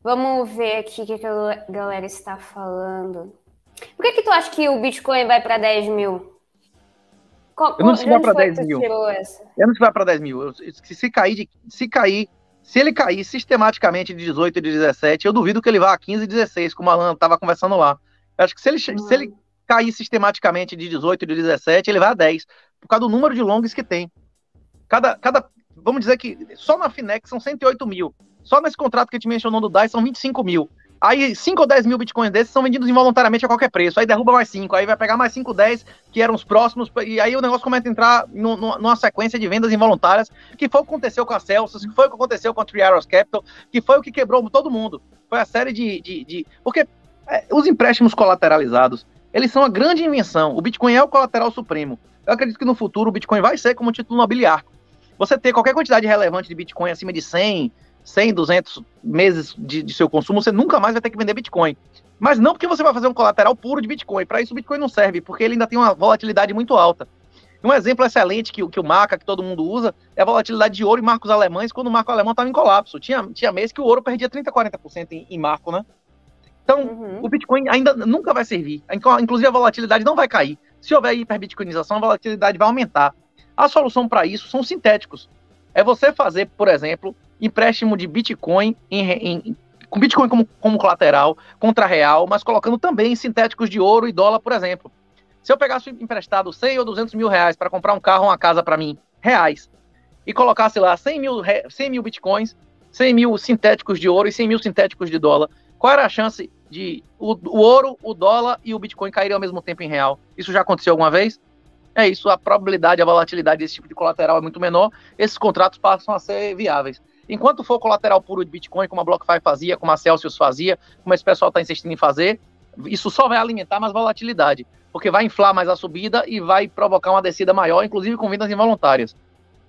Vamos ver aqui o que a galera está falando. Por que tu acha que o Bitcoin vai para 10 mil? Eu não sei se De vai onde para foi que 10 tu mil. tirou essa? Eu não sei se vai para 10 mil. Se ele cair sistematicamente de 18 e de 17, eu duvido que ele vá a 15 e 16, como o Alan estava conversando lá. Eu acho que se ele cair sistematicamente de 18 e de 17, ele vai a 10, por causa do número de longs que tem. Vamos dizer que só na Finex são 108 mil. Só nesse contrato que a gente mencionou do DAI são 25 mil. Aí 5 ou 10 mil bitcoins desses são vendidos involuntariamente a qualquer preço. Aí derruba mais 5, aí vai pegar mais 5, 10, que eram os próximos, e aí o negócio começa a entrar numa sequência de vendas involuntárias, que foi o que aconteceu com a Celsius, que foi o que aconteceu com a Three Arrows Capital, que foi o que quebrou todo mundo. Foi a série Porque os empréstimos colateralizados, eles são a grande invenção. O Bitcoin é o colateral supremo. Eu acredito que no futuro o Bitcoin vai ser como título nobiliário. Você ter qualquer quantidade relevante de Bitcoin acima de 100, 200 meses de seu consumo, você nunca mais vai ter que vender Bitcoin. Mas não porque você vai fazer um colateral puro de Bitcoin. Para isso o Bitcoin não serve, porque ele ainda tem uma volatilidade muito alta. Um exemplo excelente que o Maca, que todo mundo usa, é a volatilidade de ouro em marcos alemães, quando o marco alemão estava em colapso. Tinha mês que o ouro perdia 30%, 40% em marco, né? Então, o Bitcoin ainda nunca vai servir. Inclusive, a volatilidade não vai cair. Se houver hiperbitcoinização, a volatilidade vai aumentar. A solução para isso são sintéticos. É você fazer, por exemplo, empréstimo de Bitcoin com Bitcoin como colateral, contra real, mas colocando também sintéticos de ouro e dólar, por exemplo. Se eu pegasse emprestado 100 ou 200 mil reais para comprar um carro ou uma casa para mim, reais, e colocasse lá 100 mil Bitcoins, 100 mil sintéticos de ouro e 100 mil sintéticos de dólar, qual era a chance de o ouro, o dólar e o Bitcoin caírem ao mesmo tempo em real? Isso já aconteceu alguma vez? É isso, a probabilidade, a volatilidade desse tipo de colateral é muito menor, esses contratos passam a ser viáveis. Enquanto for colateral puro de Bitcoin, como a BlockFi fazia, como a Celsius fazia, como esse pessoal está insistindo em fazer, isso só vai alimentar mais volatilidade, porque vai inflar mais a subida e vai provocar uma descida maior, inclusive com vendas involuntárias.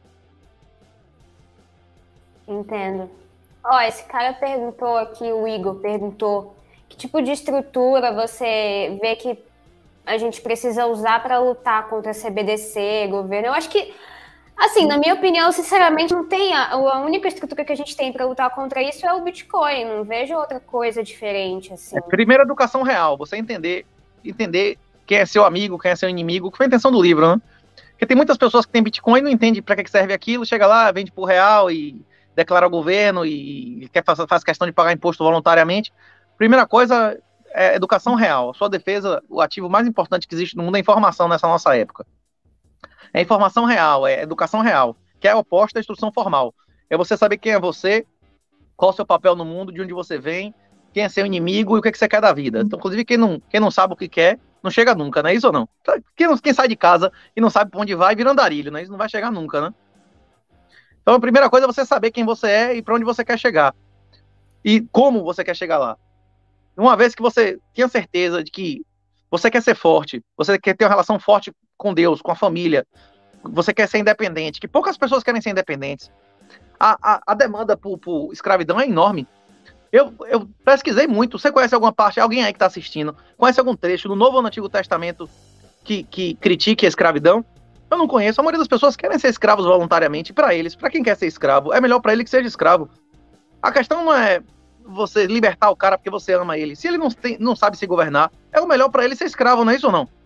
Entendo. Ó, esse cara perguntou aqui, o Igor perguntou, que tipo de estrutura você vê que a gente precisa usar para lutar contra a CBDC, governo? Eu acho que, assim, na minha opinião, sinceramente, não tem a única estrutura que a gente tem para lutar contra isso é o Bitcoin. Não vejo outra coisa diferente, assim. Primeiro, educação real. Você entender quem é seu amigo, quem é seu inimigo, que foi a intenção do livro, né? Porque tem muitas pessoas que têm Bitcoin e não entendem para que serve aquilo, chega lá, vende por real e declara ao governo e faz questão de pagar imposto voluntariamente. Primeira coisa é educação real. A sua defesa, o ativo mais importante que existe no mundo é a informação nessa nossa época. É informação real, é educação real, que é oposta à instrução formal. É você saber quem é você, qual é o seu papel no mundo, de onde você vem, quem é seu inimigo e o que você quer da vida. Então, inclusive, quem não sabe o que quer, não chega nunca, não é isso ou não? Quem sai de casa e não sabe para onde vai, vira andarilho, né? Isso não vai chegar nunca, né? Então, a primeira coisa é você saber quem você é e para onde você quer chegar. E como você quer chegar lá. Uma vez que você tenha certeza de que você quer ser forte, você quer ter uma relação forte com Deus, com a família, você quer ser independente, que poucas pessoas querem ser independentes. A demanda por escravidão é enorme. Eu pesquisei muito. Você conhece alguma parte, alguém aí que está assistindo, conhece algum trecho no Novo ou no Antigo Testamento que critique a escravidão? Eu não conheço. A maioria das pessoas querem ser escravos voluntariamente. Para eles, para quem quer ser escravo, é melhor para ele que seja escravo. A questão não é você libertar o cara porque você ama ele. Se ele não sabe se governar, é o melhor para ele ser escravo, não é isso ou não?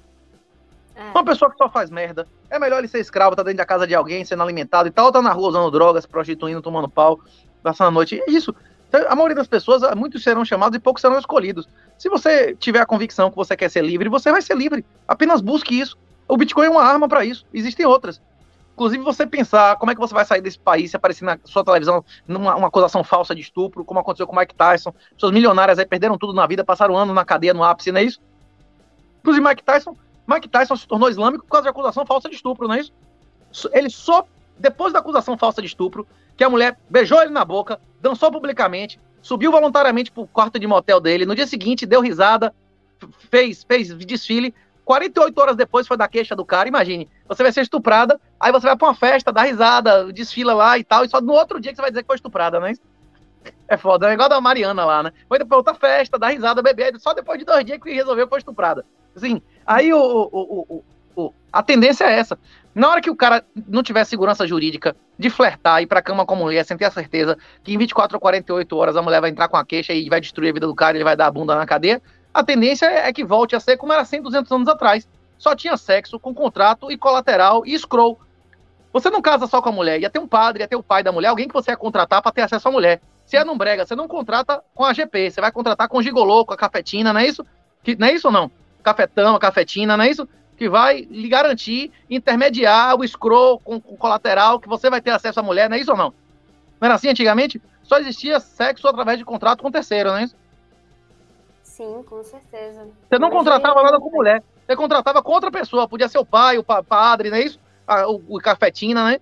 Uma pessoa que só faz merda, é melhor ele ser escravo, tá dentro da casa de alguém, sendo alimentado e tal, tá na rua usando drogas, prostituindo, tomando pau, passando a noite. É isso. A maioria das pessoas, muitos serão chamados e poucos serão escolhidos. Se você tiver a convicção que você quer ser livre, você vai ser livre. Apenas busque isso. O Bitcoin é uma arma para isso. Existem outras. Inclusive, você pensar como é que você vai sair desse país se aparecer na sua televisão numa acusação falsa de estupro, como aconteceu com o Mike Tyson. Pessoas milionárias aí perderam tudo na vida, passaram anos na cadeia, no ápice, não é isso? Inclusive, Mike Tyson se tornou islâmico por causa de acusação falsa de estupro, não é isso? Ele só, depois da acusação falsa de estupro, que a mulher beijou ele na boca, dançou publicamente, subiu voluntariamente pro quarto de motel dele, no dia seguinte deu risada, fez desfile, 48 horas depois foi da queixa do cara. Imagine, você vai ser estuprada, aí você vai pra uma festa, dá risada, desfila lá e tal, e só no outro dia que você vai dizer que foi estuprada, né? É foda, é igual da Mariana lá, né? Foi pra outra festa, dá risada, beber, só depois de 2 dias que resolveu que foi estuprada. Assim, aí o A tendência é essa. Na hora que o cara não tiver segurança jurídica de flertar, ir pra cama com a mulher sem ter a certeza que em 24 ou 48 horas a mulher vai entrar com a queixa e vai destruir a vida do cara e ele vai dar a bunda na cadeia, a tendência é que volte a ser como era 100, 200 anos atrás. Só tinha sexo com contrato e colateral e escrow. Você não casa só com a mulher, ia ter um padre, ia ter o pai da mulher, alguém que você ia contratar para ter acesso à mulher. Se é num brega, você não contrata com a GP, você vai contratar com o gigolô, com a cafetina, não é isso? Não é isso ou não? Cafetão, a cafetina, não é isso? Que vai lhe garantir, intermediar o escrow com colateral, que você vai ter acesso à mulher, não é isso ou não? Não era assim antigamente? Só existia sexo através de contrato com terceiro, não é isso? Sim, com certeza. Você não contratava nada com mulher, você contratava com outra pessoa, podia ser o pai, o padre, não é isso? O cafetina, né?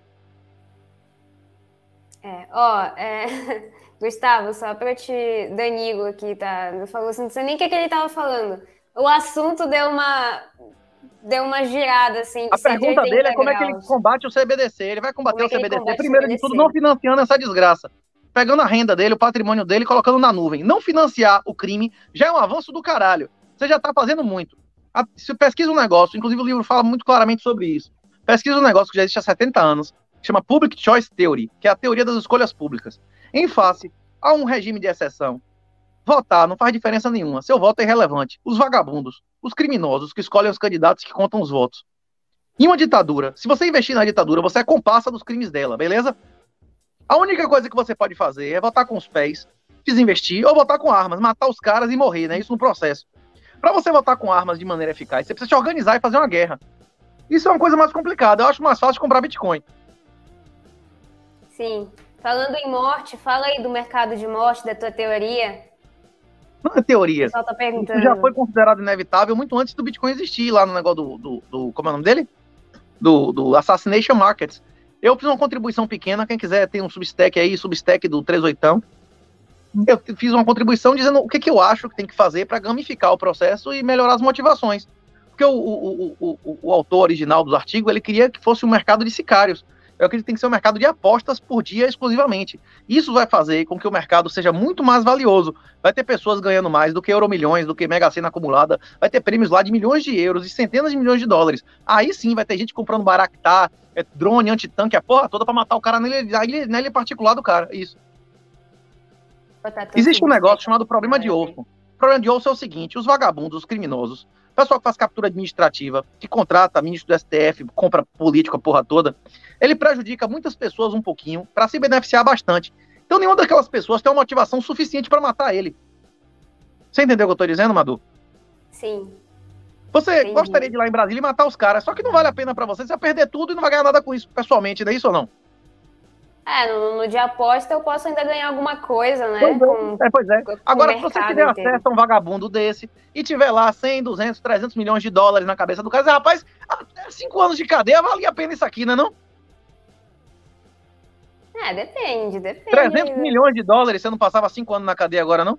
Gustavo, só pra te... Danilo aqui, tá? Falou assim, não sei nem o que ele tava falando. O assunto deu uma girada, assim, A pergunta dele é como é que ele combate o CBDC. Ele vai combater o CBDC, primeiro de tudo, não financiando essa desgraça. Pegando a renda dele, o patrimônio dele e colocando na nuvem. Não financiar o crime já é um avanço do caralho. Você já tá fazendo muito. Se pesquisa um negócio, inclusive o livro fala muito claramente sobre isso. Pesquisa um negócio que já existe há 70 anos, que chama Public Choice Theory, que é a teoria das escolhas públicas. Em face a um regime de exceção, votar não faz diferença nenhuma. Seu voto é irrelevante. Os vagabundos, os criminosos que escolhem os candidatos que contam os votos. Em uma ditadura, se você investir na ditadura, você é comparsa dos crimes dela, beleza? A única coisa que você pode fazer é votar com os pés, desinvestir, ou votar com armas, matar os caras e morrer, né? Isso no processo. Para você votar com armas de maneira eficaz, você precisa se organizar e fazer uma guerra. Isso é uma coisa mais complicada. Eu acho mais fácil comprar Bitcoin. Sim. Falando em morte, fala aí do mercado de morte, da tua teoria. Não é teoria. O pessoal tá perguntando. Isso já foi considerado inevitável muito antes do Bitcoin existir, lá no negócio como é o nome dele? Do Assassination Markets. Eu fiz uma contribuição pequena, quem quiser tem um Substack aí, Substack do 38. Eu fiz uma contribuição dizendo o que eu acho que tem que fazer para gamificar o processo e melhorar as motivações. Porque o autor original dos artigos, ele queria que fosse um mercado de sicários. Eu acredito que tem que ser um mercado de apostas por dia exclusivamente. Isso vai fazer com que o mercado seja muito mais valioso. Vai ter pessoas ganhando mais do que Euromilhões, do que Mega Sena acumulada. Vai ter prêmios lá de milhões de euros e centenas de milhões de dólares. Aí sim vai ter gente comprando Baraktá, drone, antitanque, a porra toda para matar o cara na ilha particular do cara. Isso. Existe um negócio chamado problema de osso. O problema de osso é o seguinte: os vagabundos, os criminosos, o pessoal que faz captura administrativa, que contrata ministro do STF, compra político, a porra toda, ele prejudica muitas pessoas um pouquinho para se beneficiar bastante. Então nenhuma daquelas pessoas tem uma motivação suficiente para matar ele. Você entendeu o que eu tô dizendo, Madu? Sim. Você gostaria de ir lá em Brasília e matar os caras, só que não vale a pena para você vai perder tudo e não vai ganhar nada com isso pessoalmente, não é isso ou não? No de aposta eu posso ainda ganhar alguma coisa, né? Pois é. Agora, se você tiver acesso a um vagabundo desse e tiver lá 100, 200, 300 milhões de dólares na cabeça do cara, rapaz, 5 anos de cadeia valia a pena isso aqui, né não? Depende. 300 milhões de dólares, você não passava 5 anos na cadeia agora, não?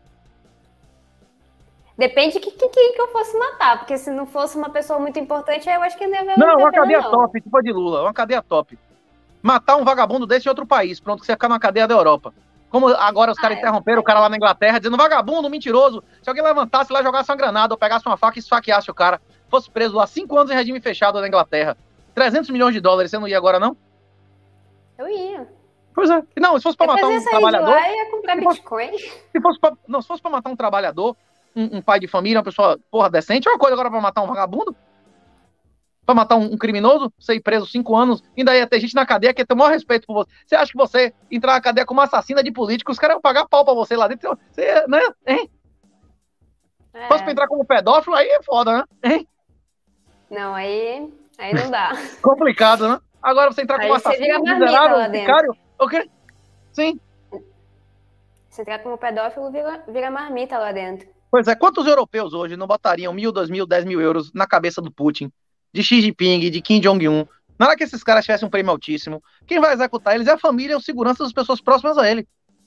Depende de quem que eu fosse matar, porque se não fosse uma pessoa muito importante, aí eu acho que não ia ver Não, uma cadeia top, tipo a de Lula, uma cadeia top. Matar um vagabundo desse em outro país, pronto, que você ia ficar na cadeia da Europa. Como agora os caras interromperam o cara lá na Inglaterra, dizendo vagabundo, mentiroso. Se alguém levantasse lá, jogasse uma granada ou pegasse uma faca e esfaqueasse o cara, fosse preso lá 5 anos em regime fechado na Inglaterra, 300 milhões de dólares, você não ia agora, não? Eu ia. Pois é. Não, se fosse pra matar um trabalhador... Lá, ia comprar Bitcoin. Se fosse pra matar um trabalhador, um pai de família, uma pessoa, porra, decente, é uma coisa agora pra matar um vagabundo? Pra matar um criminoso, você ir preso 5 anos, ainda ia ter gente na cadeia que ia ter o maior respeito por você. Você acha que você entrar na cadeia como assassina de político, os caras iam pagar pau pra você lá dentro? Você, né? Hein? Se fosse pra entrar como pedófilo, aí é foda, né? Hein? Não, aí não dá. Complicado, né? Agora você entrar como assassino, miserável, sicário, o quê? Sim. Se entrar como pedófilo, vira marmita lá dentro. Pois é, quantos europeus hoje não botariam 1.000, 2.000, 10.000 euros na cabeça do Putin, de Xi Jinping, de Kim Jong-un? Na hora que esses caras tivessem um prêmio altíssimo, quem vai executar eles é a família e o segurança das pessoas próximas a ele.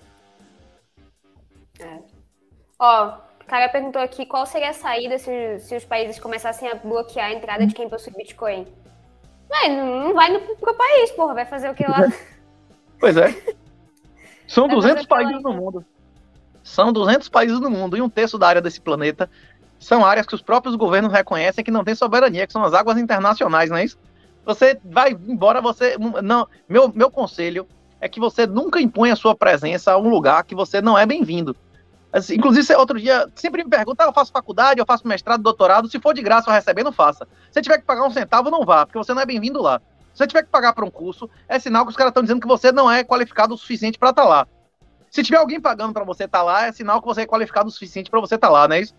O cara perguntou aqui qual seria a saída se os países começassem a bloquear a entrada de quem possui Bitcoin. Não vai pro país, porra, vai fazer o que lá? Pois é. São 200 países no mundo. São 200 países no mundo e 1/3 da área desse planeta são áreas que os próprios governos reconhecem que não tem soberania, que são as águas internacionais, não é isso? Você vai embora, você... não. Meu conselho é que você nunca imponha a sua presença a um lugar que você não é bem-vindo. Assim, inclusive, outro dia, sempre me pergunta, eu faço faculdade, eu faço mestrado, doutorado, se for de graça ou recebendo, faça. Se tiver que pagar um centavo, não vá, porque você não é bem-vindo lá. Se você tiver que pagar para um curso, é sinal que os caras estão dizendo que você não é qualificado o suficiente para estar lá. Se tiver alguém pagando para você estar lá, é sinal que você é qualificado o suficiente para você estar lá, não é isso?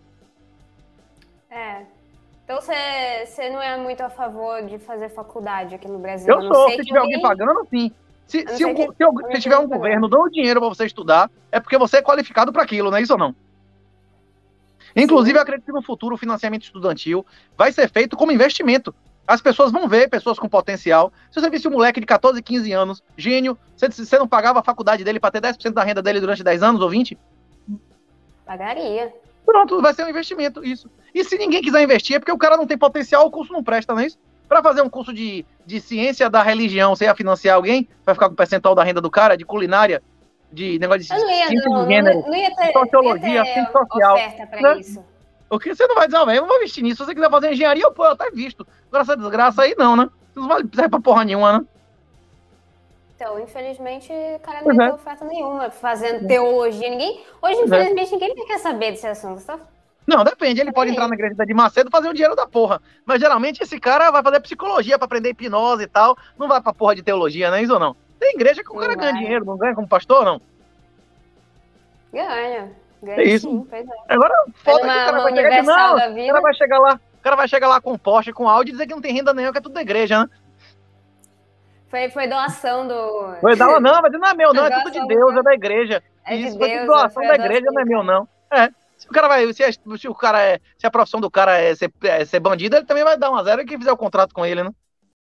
Então você não é muito a favor de fazer faculdade aqui no Brasil? Eu sou, se tiver alguém pagando, sim. Se tiver um governo dando dinheiro para você estudar, é porque você é qualificado para aquilo, não é isso ou não? Inclusive, eu acredito que no futuro o financiamento estudantil vai ser feito como investimento. As pessoas vão ver pessoas com potencial. Se você visse um moleque de 14, 15 anos, gênio, você não pagava a faculdade dele para ter 10% da renda dele durante 10 anos ou 20? Pagaria. Pronto, vai ser um investimento, isso. E se ninguém quiser investir, é porque o cara não tem potencial, o curso não presta, não é isso? Para fazer um curso de ciência da religião, você ia financiar alguém? Vai ficar com o percentual da renda do cara, de culinária, de negócio de ciência de gênero, não ia ter, sociologia, ciência social. Oferta para isso. O que você não vai dizer, velho, eu não vou investir nisso. Se você quiser fazer engenharia, eu até visto. Agora essa desgraça aí, não, né? Isso não serve pra porra nenhuma, né? Então, infelizmente, o cara não tem oferta nenhuma fazendo teologia. Hoje, infelizmente, ninguém quer saber desse assunto, tá? Não, depende. Ele pode entrar na igreja de Macedo e fazer o dinheiro da porra. Mas geralmente esse cara vai fazer psicologia pra aprender hipnose e tal. Não vai pra porra de teologia, não é isso ou não? Tem igreja que o cara ganha dinheiro, não ganha como pastor, não? Ganha. É isso. Sim, pois é. Agora, foda que o cara vai chegar, não, o cara vai chegar lá com Porsche, com Audi e dizer que não tem renda nenhuma, que é tudo da igreja, né? Foi doação do... Foi dar não, mas não é meu, não, é tudo de Deus, é da igreja. É de Isso, Deus, foi doação da igreja, não é meu, não. Se a profissão do cara é ser bandido, ele também vai dar uma zero e quem fizer o contrato com ele, né?